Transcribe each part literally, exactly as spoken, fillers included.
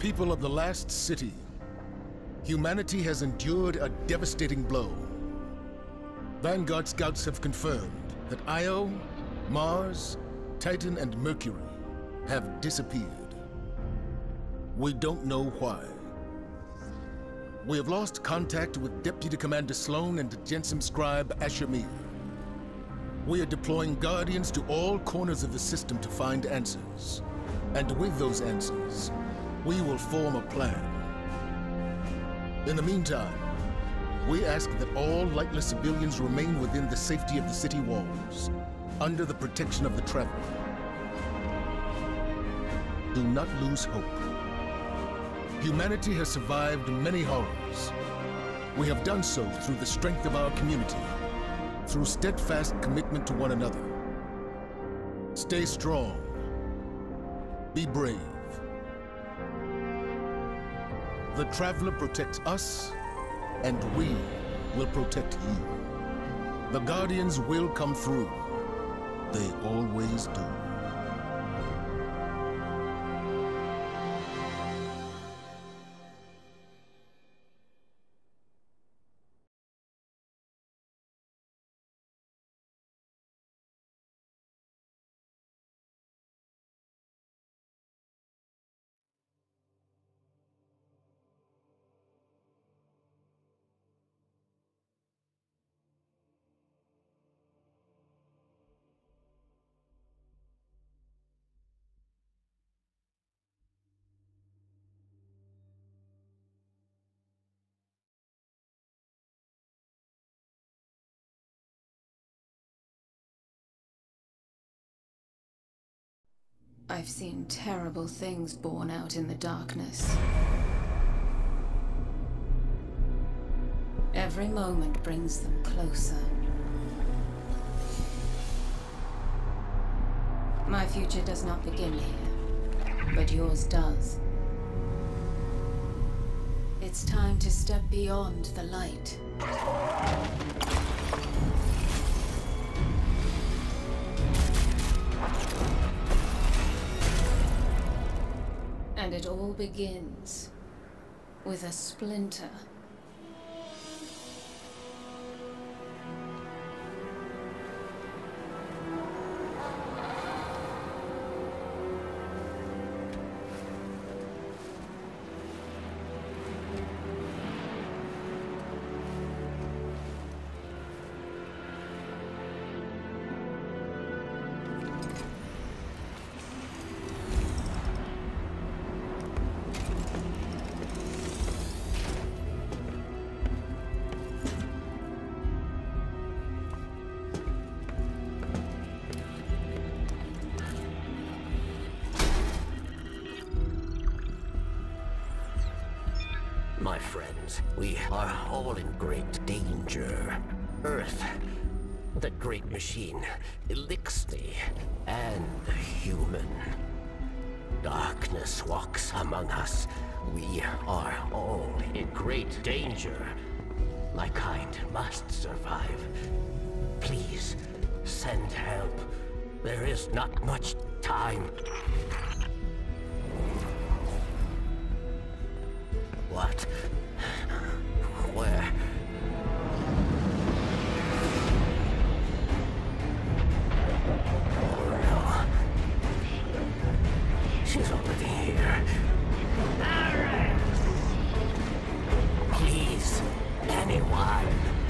People of the last city, humanity has endured a devastating blow. Vanguard scouts have confirmed that Io, Mars, Titan, and Mercury have disappeared. We don't know why. We have lost contact with Deputy Commander Sloan and Jensen Scribe Ashamir. We are deploying Guardians to all corners of the system to find answers. And with those answers, we will form a plan. In the meantime, we ask that all lightless civilians remain within the safety of the city walls, under the protection of the Traveler. Do not lose hope. Humanity has survived many horrors. We have done so through the strength of our community, through steadfast commitment to one another. Stay strong. Be brave. The Traveler protects us, and we will protect you. The Guardians will come through. They always do. I've seen terrible things born out in the darkness. Every moment brings them closer. My future does not begin here, but yours does. It's time to step beyond the light. And it all begins with a splinter. My friends, we are all in great danger. Earth, that great machine, Elixir, and the human. Darkness walks among us. We are all in great danger. My kind must survive. Please, send help. There is not much time. What? Where? Oh no. She's already here. Please, anyone.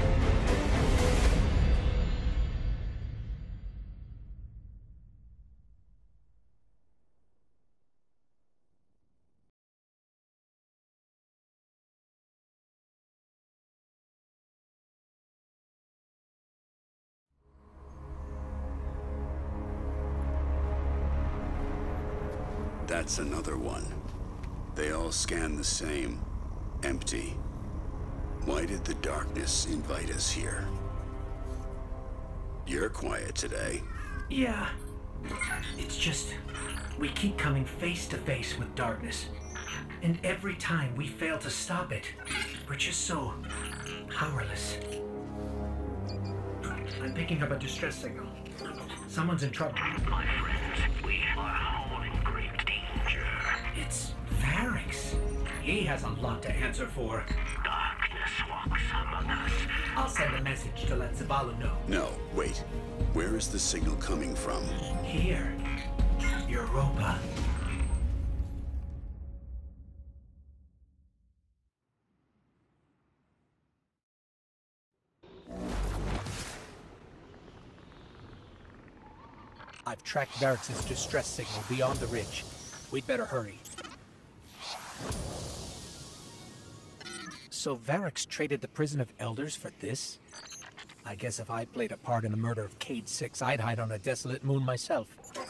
That's another one. They all scan the same. Empty. Why did the darkness invite us here? You're quiet today. Yeah. It's just, we keep coming face to face with darkness. And every time we fail to stop it, we're just so powerless. I'm picking up a distress signal. Someone's in trouble. My friends, we are all in great danger. It's Van. Variks. He has a lot to answer for. Darkness walks among us. I'll send a message to let Zavala know. No, wait. Where is the signal coming from? Here. Europa. I've tracked Variks' distress signal beyond the ridge. We'd better hurry. So Variks traded the prison of elders for this? I guess if I played a part in the murder of Cayde Six, I'd hide on a desolate moon myself.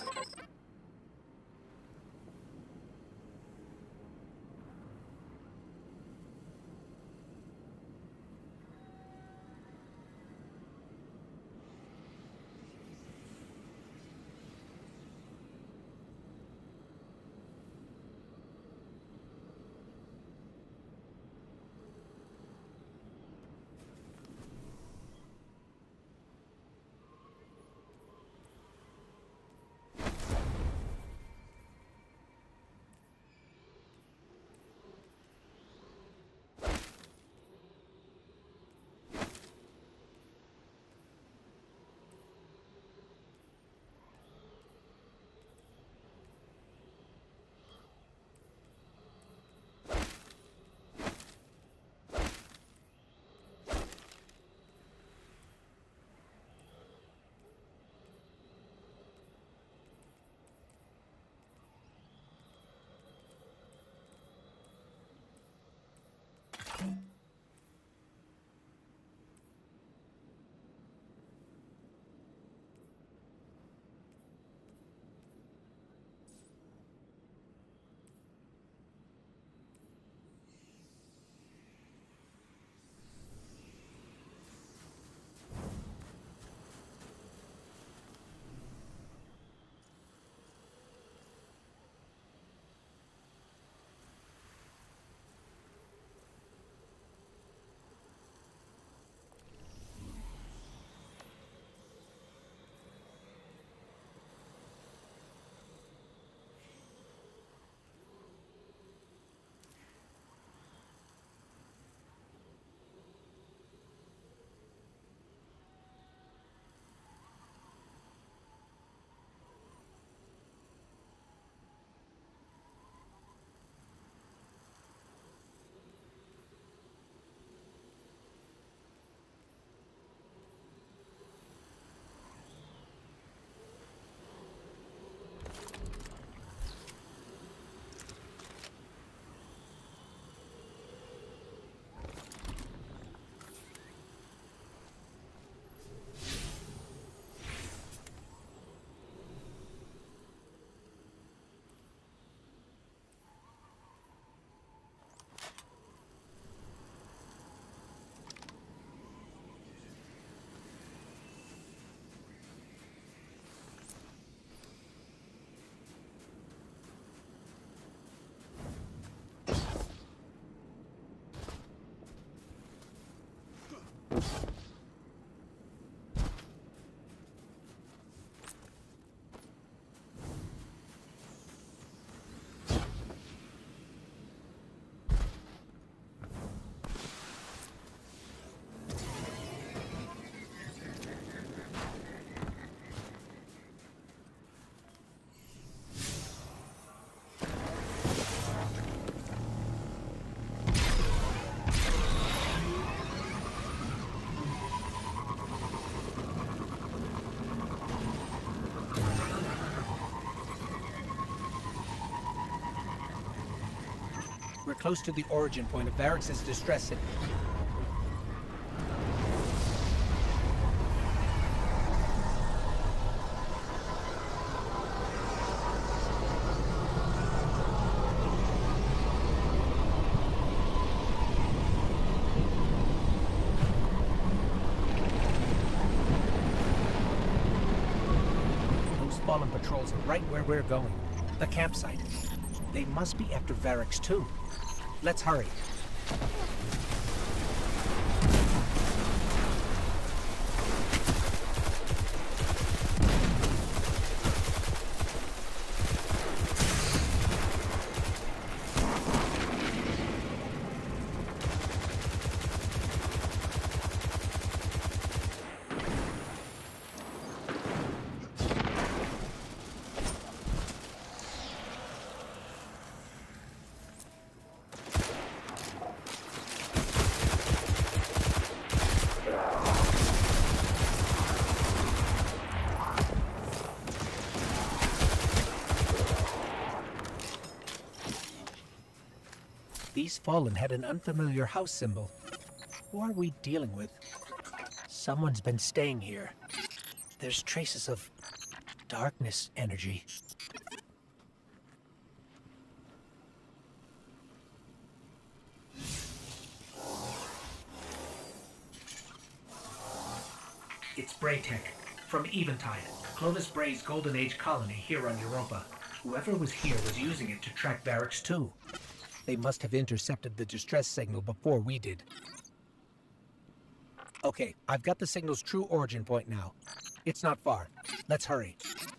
We're close to the origin point of Variks' distress signal. Those fallen patrols are right where we're going. The campsite. They must be after Variks too. Let's hurry. East Fallen had an unfamiliar house symbol. Who are we dealing with? Someone's been staying here. There's traces of darkness energy. It's Braytech, from Eventide, Clovis Bray's Golden Age colony here on Europa. Whoever was here was using it to track Barracks too. They must have intercepted the distress signal before we did. Okay, I've got the signal's true origin point now. It's not far. Let's hurry.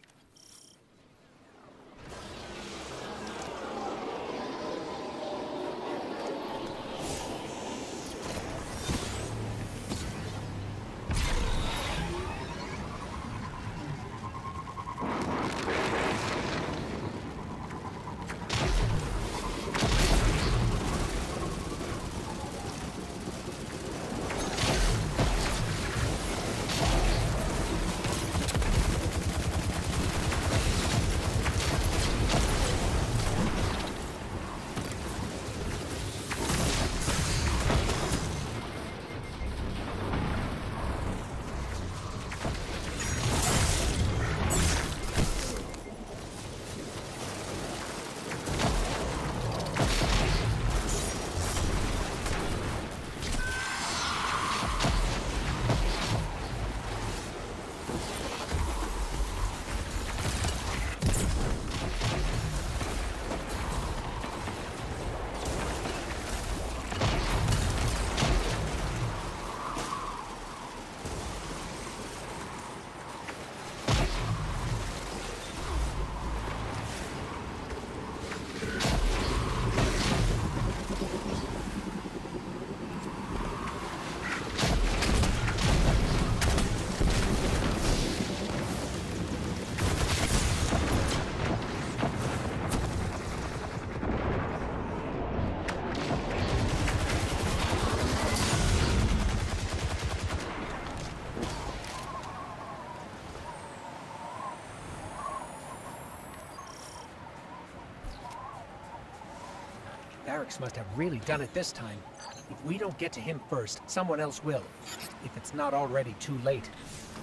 Barracks must have really done it this time. If we don't get to him first, someone else will. If it's not already too late.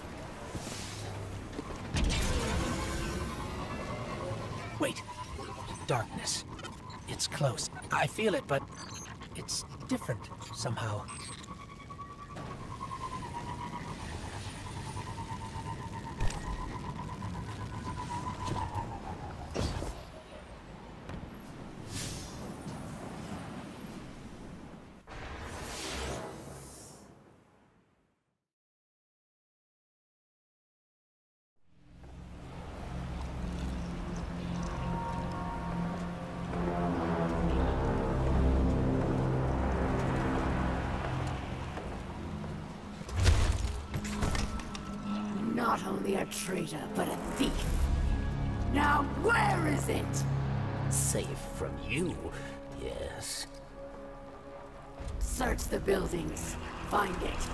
Wait. Darkness. It's close. I feel it, but it's different somehow. Not only a traitor, but a thief. Now where is it? Safe from you, yes. Search the buildings. Find it.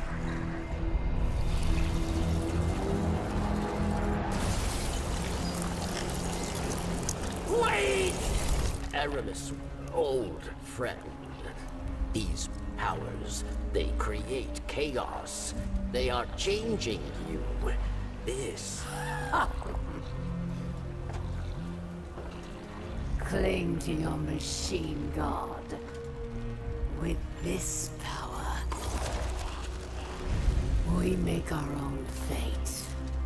Wait! Aramis, old friend. These powers, they create chaos. They are changing you. This... Cling to your machine god. With this power, we make our own fate.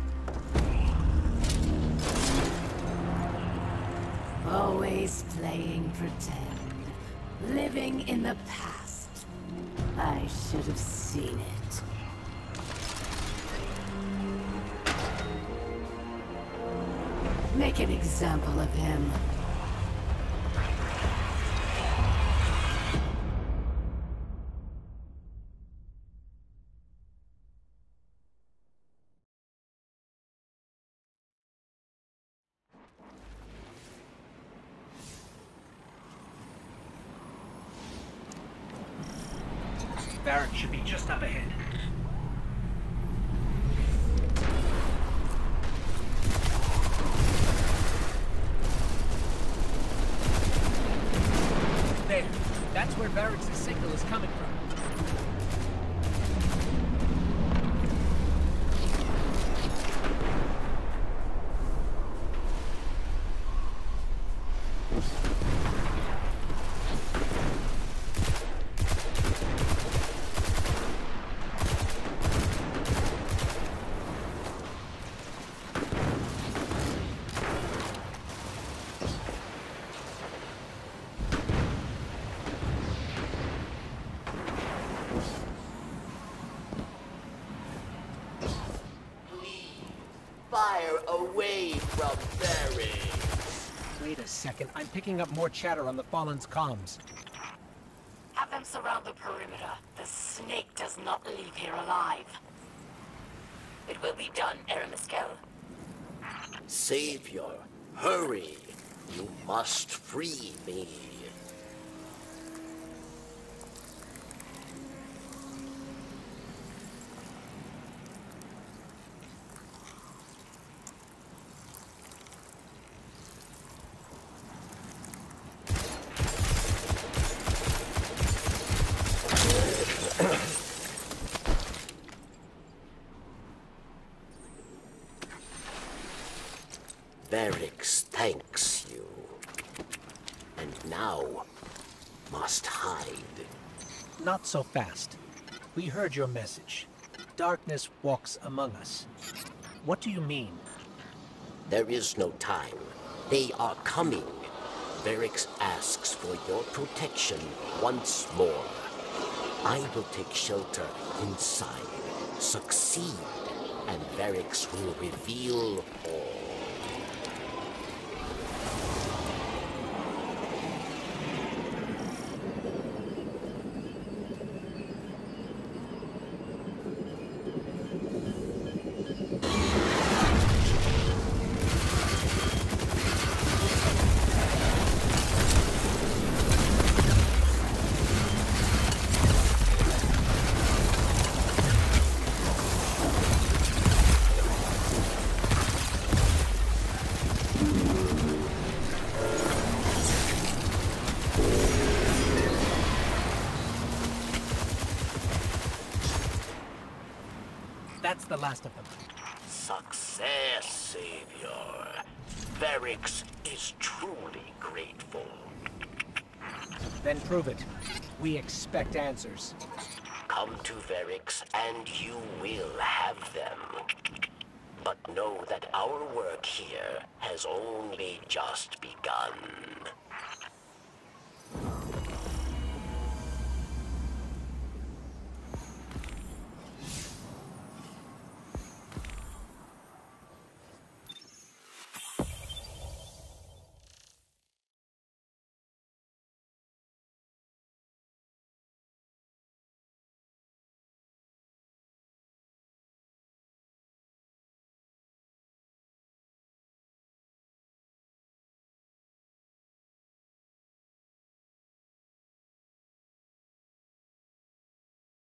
Always playing pretend. Living in the past. I should have seen it. Make an example of him. Barracks should be just up ahead. There. Varric's signal is coming from. Fire away from Varric. Wait a second, I'm picking up more chatter on the Fallen's comms. Have them surround the perimeter. The snake does not leave here alive. It will be done, Aramiskel. Savior, hurry! You must free me. Varrix thanks you. And now must hide. Not so fast. We heard your message. Darkness walks among us. What do you mean? There is no time. They are coming. Varrix asks for your protection once more. I will take shelter inside. Succeed, and Varrix will reveal all. That's the last of them. Success, Savior. Varrix is truly grateful. Then prove it. We expect answers. Come to Varrix and you will have them. But know that our work here has only just begun.